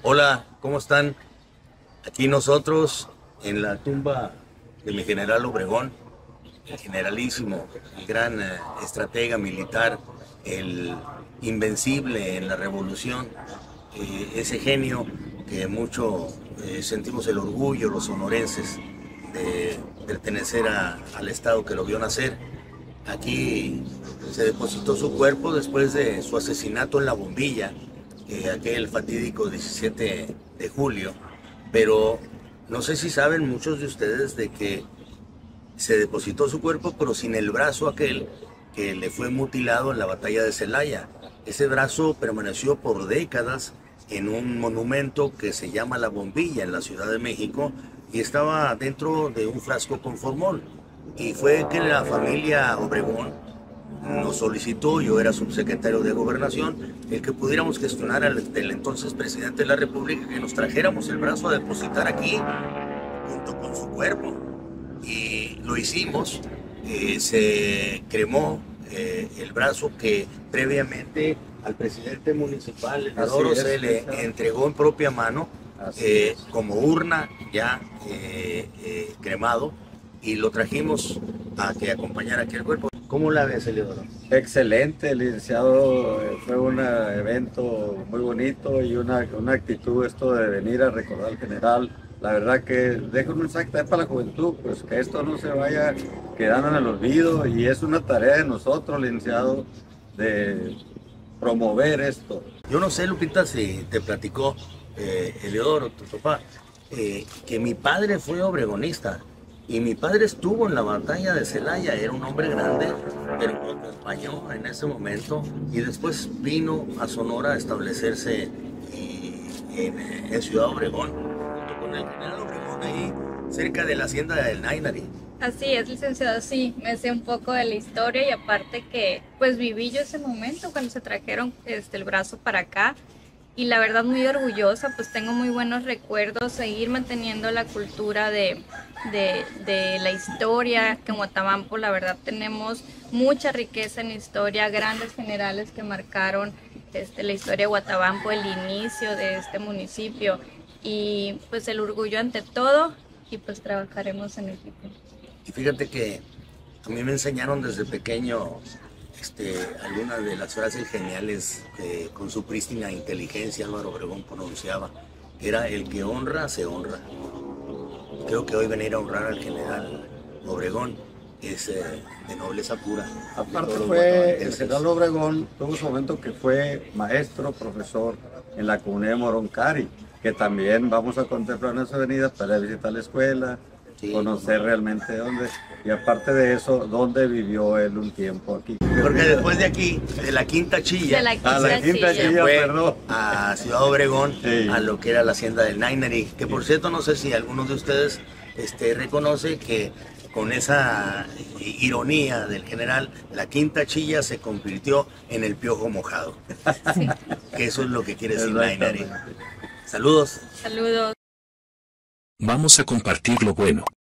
Hola, ¿cómo están? Aquí nosotros en la tumba de mi general Obregón, el generalísimo, el gran estratega militar, el invencible en la revolución, ese genio que mucho sentimos el orgullo, los sonorenses, de pertenecer al estado que lo vio nacer. Aquí se depositó su cuerpo después de su asesinato en La Bombilla, aquel fatídico 17 de julio, pero no sé si saben muchos de ustedes de que se depositó su cuerpo, pero sin el brazo aquel que le fue mutilado en la batalla de Celaya. Ese brazo permaneció por décadas en un monumento que se llama La Bombilla en la Ciudad de México y estaba dentro de un frasco con formol. Y fue que la familia Obregón nos solicitó, yo era subsecretario de Gobernación, el que pudiéramos gestionar al del entonces presidente de la República que nos trajéramos el brazo a depositar aquí junto con su cuerpo. Y lo hicimos, se cremó el brazo que previamente al presidente municipal, Leodoro, se le entregó en propia mano como urna ya cremado, y lo trajimos a que acompañara aquí el cuerpo. ¿Cómo la ves, Leodoro? Excelente, licenciado. Fue un evento muy bonito y una actitud esto de venir a recordar al general. La verdad que deja un mensaje también para la juventud, pues que esto no se vaya quedando en el olvido y es una tarea de nosotros, licenciado, de promover esto. Yo no sé, Lupita, si te platicó Eleodoro, tu papá, que mi padre fue obregonista y mi padre estuvo en la batalla de Celaya, era un hombre grande, pero me acompañó en ese momento y después vino a Sonora a establecerse en Ciudad Obregón, junto con el general Obregón ahí cerca de la hacienda del Nainari. Así es, licenciado, sí, me sé un poco de la historia y aparte que pues viví yo ese momento cuando se trajeron el brazo para acá y la verdad muy orgullosa, pues tengo muy buenos recuerdos, seguir manteniendo la cultura de la historia, que en Huatabampo la verdad tenemos mucha riqueza en historia, grandes generales que marcaron la historia de Huatabampo, el inicio de este municipio y pues el orgullo ante todo y pues trabajaremos en equipo. Y fíjate que a mí me enseñaron desde pequeño algunas de las frases geniales que con su prístina inteligencia Álvaro Obregón pronunciaba. Era: el que honra, se honra. Creo que hoy venir a honrar al general Obregón es de nobleza pura. Aparte fue, el general Obregón tuvo su momento que fue maestro, profesor en la comunidad de Moroncari, que también vamos a contemplar en esa avenida para visitar la escuela, sí, conocer realmente dónde, y aparte de eso, dónde vivió él un tiempo aquí. Porque después de aquí, de la Quinta Chilla, se fue perdón, a Ciudad Obregón, sí, a lo que era la hacienda del Nainari, que por cierto no sé si alguno de ustedes reconoce que con esa ironía del general, la Quinta Chilla se convirtió en el Piojo Mojado. Sí. Que eso es lo que quiere decir Nainari. Saludos. Saludos. Vamos a compartir lo bueno.